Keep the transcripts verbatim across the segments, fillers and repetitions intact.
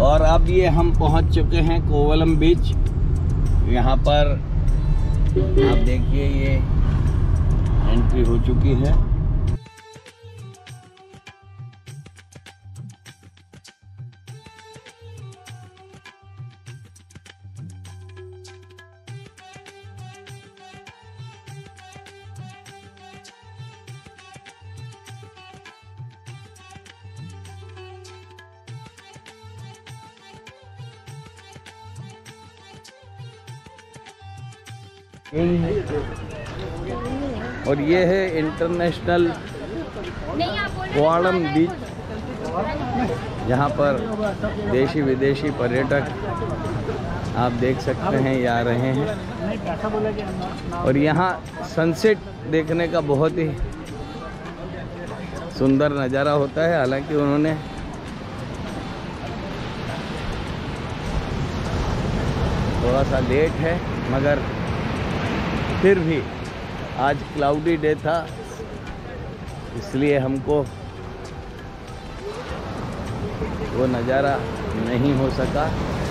और अब ये हम पहुंच चुके हैं कोवलम बीच। यहाँ पर आप देखिए ये एंट्री हो चुकी है। और ये है इंटरनेशनल कोवलम बीच, जहाँ पर देशी विदेशी पर्यटक आप देख सकते हैं ये आ रहे हैं। और यहाँ सनसेट देखने का बहुत ही सुंदर नज़ारा होता है। हालांकि उन्होंने थोड़ा सा लेट है, मगर फिर भी आज क्लाउडी डे था, इसलिए हमको वो नज़ारा नहीं हो सका।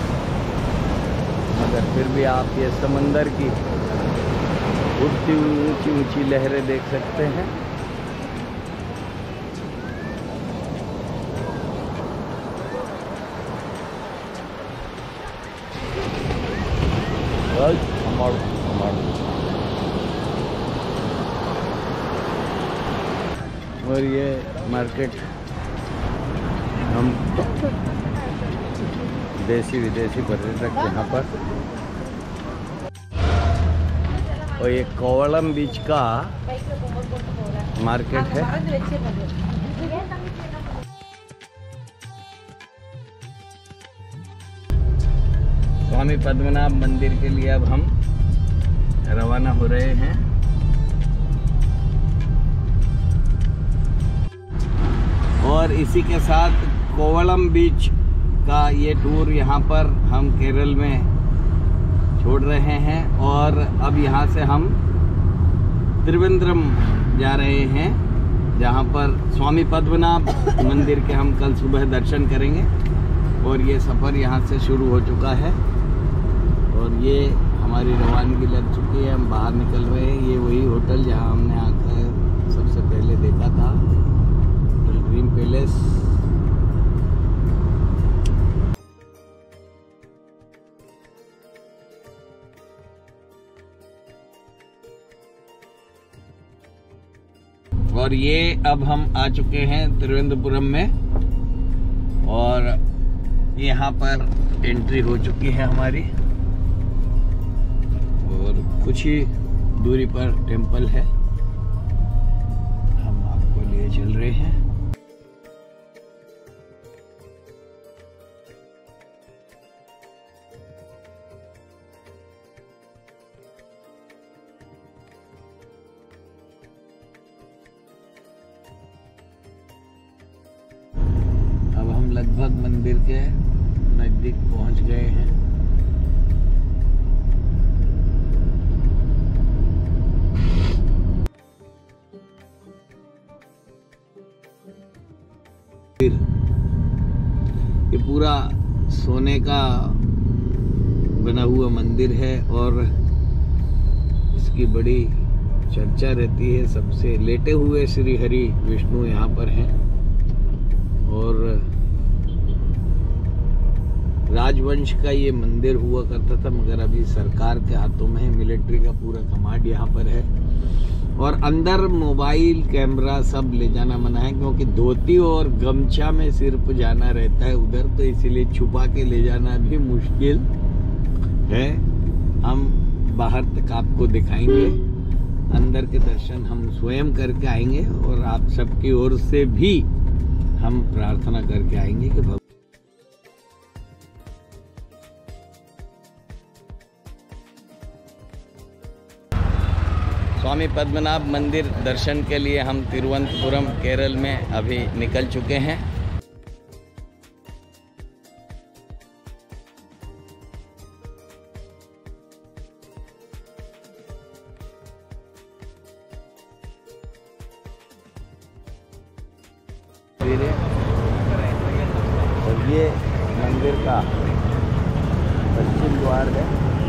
मगर फिर भी आप ये समंदर की उड़ती ऊंची ऊंची लहरें देख सकते हैं। और ये मार्केट हम देशी विदेशी पर्यटक यहाँ पर, और ये कोवलम बीच का मार्केट है। स्वामी पद्मनाभ मंदिर के लिए अब हम रवाना हो रहे हैं। और इसी के साथ कोवलम बीच का ये टूर यहाँ पर हम केरल में छोड़ रहे हैं। और अब यहाँ से हम त्रिवेंद्रम जा रहे हैं, जहाँ पर स्वामी पद्मनाभ मंदिर के हम कल सुबह दर्शन करेंगे। और ये सफ़र यहाँ से शुरू हो चुका है और ये हमारी रवानगी लग चुकी है। हम बाहर निकल रहे हैं। ये वही होटल जहाँ हमने आकर सबसे पहले देखा था, होटल ड्रीम पैलेस। और ये अब हम आ चुके हैं त्रिवेंद्रपुरम में और यहाँ पर एंट्री हो चुकी है हमारी। और कुछ ही दूरी पर टेंपल है, हम आपको लिए चल रहे हैं। अब हम लगभग मंदिर के नजदीक पहुंच गए हैं। ये पूरा सोने का बना हुआ मंदिर है और इसकी बड़ी चर्चा रहती है। सबसे लेटे हुए श्री हरि विष्णु यहाँ पर हैं और राजवंश का ये मंदिर हुआ करता था, मगर अभी सरकार के हाथों में है। मिलिट्री का पूरा कमांड यहाँ पर है और अंदर मोबाइल कैमरा सब ले जाना मना है, क्योंकि धोती और गमछा में सिर्फ जाना रहता है उधर, तो इसीलिए छुपा के ले जाना भी मुश्किल है। हम बाहर तक आपको दिखाएंगे, अंदर के दर्शन हम स्वयं करके आएंगे और आप सबकी ओर से भी हम प्रार्थना करके आएंगे कि भगवान स्वामी पद्मनाभ मंदिर दर्शन के लिए हम तिरुवनंतपुरम केरल में अभी निकल चुके हैं। और ये मंदिर का पश्चिम द्वार है।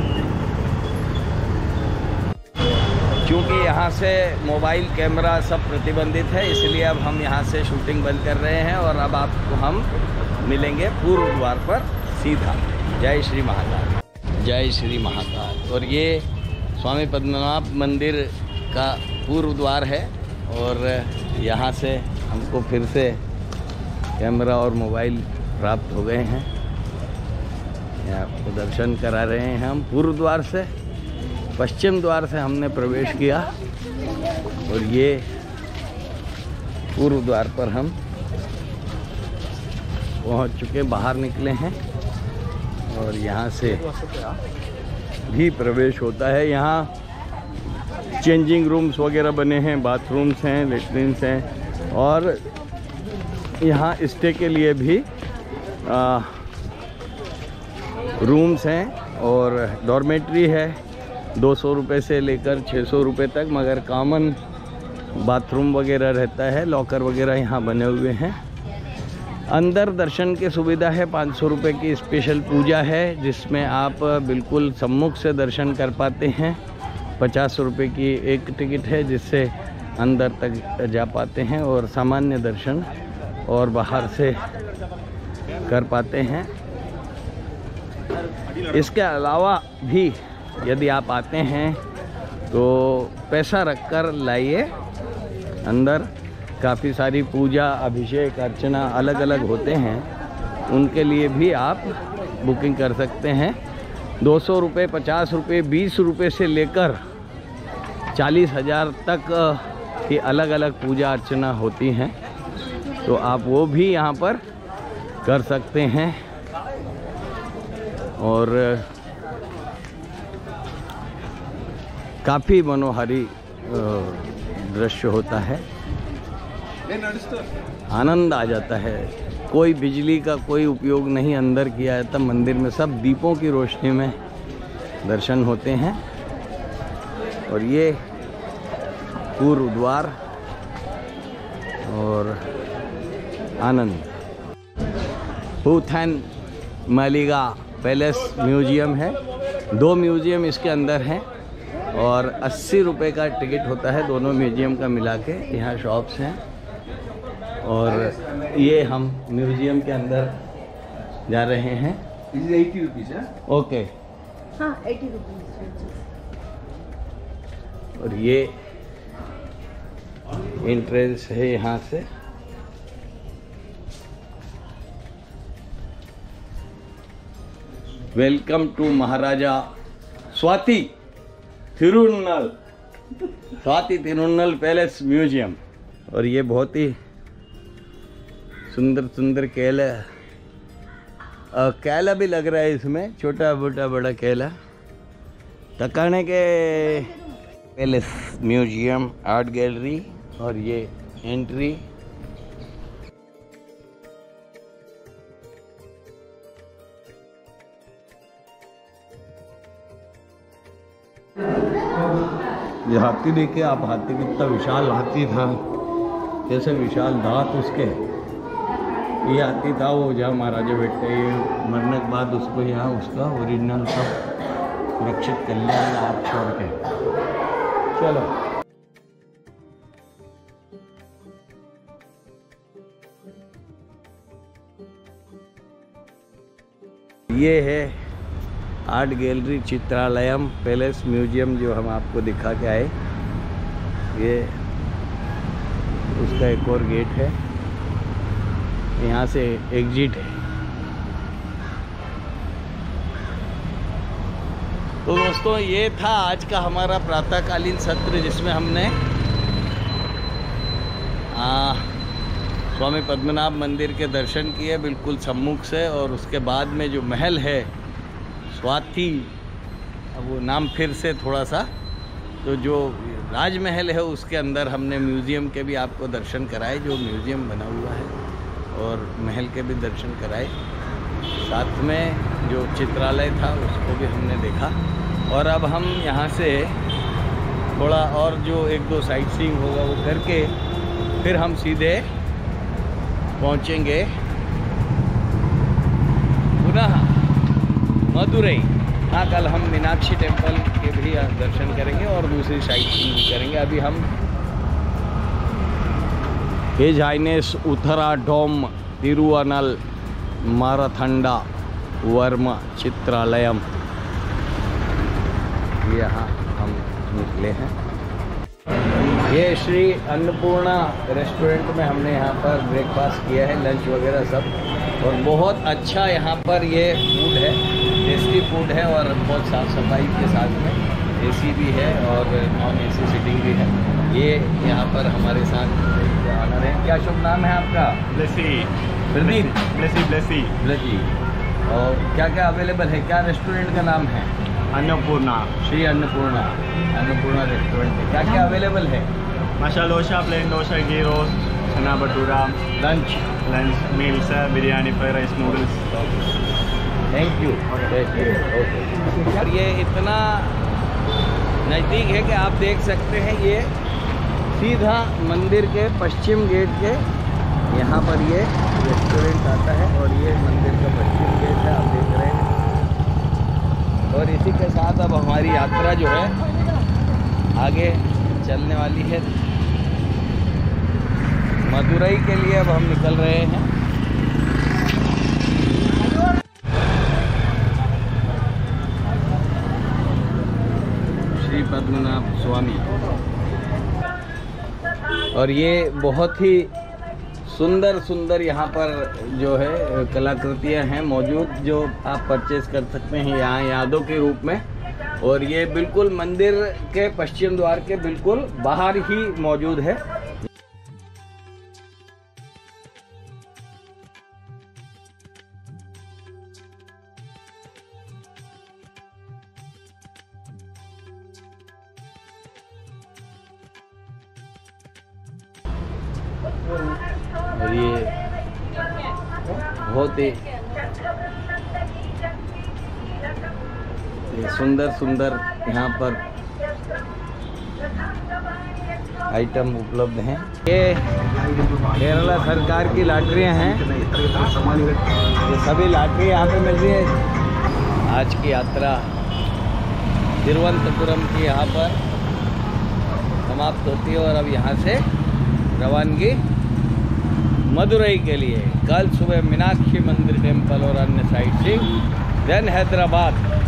क्योंकि यहाँ से मोबाइल कैमरा सब प्रतिबंधित है, इसलिए अब हम यहाँ से शूटिंग बंद कर रहे हैं और अब आपको हम मिलेंगे पूर्व द्वार पर सीधा। जय श्री महाकाल, जय श्री महाकाल। और ये स्वामी पद्मनाभ मंदिर का पूर्व द्वार है और यहाँ से हमको फिर से कैमरा और मोबाइल प्राप्त हो गए हैं। यहाँ आपको दर्शन करा रहे हैं हम पूर्व द्वार से। पश्चिम द्वार से हमने प्रवेश किया और ये पूर्व द्वार पर हम पहुँच चुके, बाहर निकले हैं और यहाँ से भी प्रवेश होता है। यहाँ चेंजिंग रूम्स वगैरह बने हैं, बाथरूम्स हैं, लेट्रिन्स हैं और यहाँ स्टे के लिए भी आ, रूम्स हैं और डॉर्मेट्री है दो सौ रुपये से लेकर छः सौ रुपये तक, मगर कॉमन बाथरूम वगैरह रहता है, लॉकर वगैरह यहाँ बने हुए हैं। अंदर दर्शन की सुविधा है, पाँच सौ रुपये की स्पेशल पूजा है जिसमें आप बिल्कुल सम्मुख से दर्शन कर पाते हैं। पचास रुपये की एक टिकट है जिससे अंदर तक जा पाते हैं और सामान्य दर्शन और बाहर से कर पाते हैं। इसके अलावा भी यदि आप आते हैं तो पैसा रखकर लाइए। अंदर काफ़ी सारी पूजा, अभिषेक, अर्चना अलग अलग होते हैं, उनके लिए भी आप बुकिंग कर सकते हैं। दो सौ रुपये, पचास रुपये, बीस रुपये से लेकर चालीस हज़ार तक की अलग अलग पूजा अर्चना होती हैं, तो आप वो भी यहाँ पर कर सकते हैं। और काफ़ी मनोहारी दृश्य होता है, आनंद आ जाता है। कोई बिजली का कोई उपयोग नहीं अंदर किया जाता मंदिर में, सब दीपों की रोशनी में दर्शन होते हैं। और ये पूर्व द्वार और आनंद हुथैन मालिगा पैलेस म्यूजियम है। दो म्यूजियम इसके अंदर हैं और अस्सी रुपये का टिकट होता है दोनों म्यूजियम का मिला के। यहाँ शॉप्स हैं और ये हम म्यूजियम के अंदर जा रहे हैं। एटी रुपीज़ है। ओके, हाँ एटी रुपीज़। और ये एंट्रेंस है यहाँ से। Welcome to Maharaja Swathi Thirunal Swathi Thirunal palace museum. और ये बहुत ही सुंदर सुंदर केला, केला भी लग रहा है इसमें, छोटा छोटा बड़ा केला। टकाने के पैलेस म्यूजियम आर्ट गैलरी और ये एंट्री। ये हाथी देखे आप, हाथी कितना विशाल हाथी था, कैसे विशाल दांत उसके। ये हाथी था वो जहाँ महाराजा बैठे, ये मरने के बाद उसको यहाँ उसका ओरिजिनल सब सुरक्षित कर लिया आप छोड़ के। चलो ये है art gallery Chitralayam palace museum जो हम आपको दिखा के आए। ये उसका एक और गेट है, यहाँ से एग्जिट है। तो दोस्तों ये था आज का हमारा प्रातःकालीन सत्र जिसमें हमने आ, स्वामी पद्मनाभ मंदिर के दर्शन किए बिल्कुल सम्मुख से। और उसके बाद में जो महल है स्वाति, अब वो नाम फिर से थोड़ा सा, तो जो राजमहल है उसके अंदर हमने म्यूज़ियम के भी आपको दर्शन कराए, जो म्यूज़ियम बना हुआ है, और महल के भी दर्शन कराए। साथ में जो चित्रालय था उसको भी हमने देखा। और अब हम यहाँ से थोड़ा और जो एक दो साइट सीइंग होगा वो करके फिर हम सीधे पहुँचेंगे पुनः मदुरई। हाँ, कल हम मीनाक्षी टेम्पल के भी दर्शन करेंगे और दूसरी साइट सीइंग भी करेंगे। अभी हम his highness Uthradom Thirunal Marthanda Varma Chitralayam, यहाँ हम निकले हैं। ये श्री अन्नपूर्णा रेस्टोरेंट में हमने यहाँ पर ब्रेकफास्ट किया है, लंच वगैरह सब, और बहुत अच्छा यहाँ पर ये फूड है, टेस्टी फूड है और बहुत साफ़ सफाई के साथ में एसी भी है और नॉन एसी सीटिंग भी है। ये यहाँ पर हमारे साथ ऑनर है। क्या शुभ नाम है आपका? ब्लेसी। प्रदीप। ब्लेसी ब्लेसी ब्लेसी। और क्या क्या अवेलेबल है? क्या रेस्टोरेंट का नाम है? अन्नपूर्णा। श्री अन्नपूर्णा अन्नपूर्णा रेस्टोरेंट है। क्या क्या अवेलेबल है? Masala dosa, plain dosa, ghee roast, chana bhatura, lunch lunch meals, biryani, fried rice, noodles. Thank you. Okay. और ये इतना नज़दीक है कि आप देख सकते हैं, ये सीधा मंदिर के पश्चिम गेट के यहाँ पर ये रेस्टोरेंट आता है और ये मंदिर का पश्चिम गेट है, आप देख रहे हैं। और इसी के साथ अब हमारी यात्रा जो है आगे चलने वाली है। मदुरई के लिए अब हम निकल रहे हैं। श्री पद्मनाभ स्वामी। और ये बहुत ही सुंदर सुंदर यहाँ पर जो है कलाकृतियाँ हैं मौजूद, जो आप परचेज कर सकते हैं यहाँ यादों के रूप में। और ये बिल्कुल मंदिर के पश्चिम द्वार के बिल्कुल बाहर ही मौजूद है। और ये बहुत ही ये सुंदर सुंदर यहाँ पर आइटम उपलब्ध हैं। ये केरला सरकार की लॉटरियाँ हैं, ये सभी लॉटरी यहाँ पे मिल रही है। आज की यात्रा तिरुवनंतपुरम की यहाँ पर समाप्त होती है और अब यहाँ से रवानगी मदुरई के लिए। कल सुबह मीनाक्षी मंदिर टेम्पल और अन्य साइट सीइंग, देन हैदराबाद।